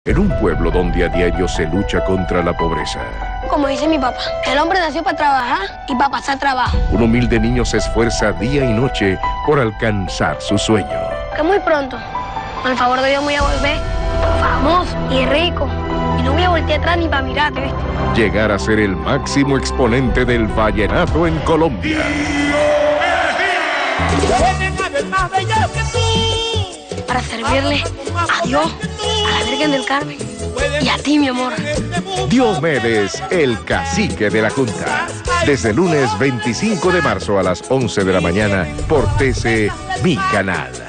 en un pueblo donde a diario se lucha contra la pobreza. Como dice mi papá, el hombre nació para trabajar y para pasar trabajo. Un humilde niño se esfuerza día y noche por alcanzar su sueño. Que muy pronto, con el favor de Dios, me voy a volver famoso y rico. Y no voy a voltear atrás ni para mirarte, ¿viste? Llegar a ser el máximo exponente del vallenato en Colombia. Para servirle a Dios, a la Virgen del Carmen y a ti, mi amor. Diomedes, el cacique de la Junta. Desde el lunes 25 de marzo a las 11 de la mañana por TC, mi canal.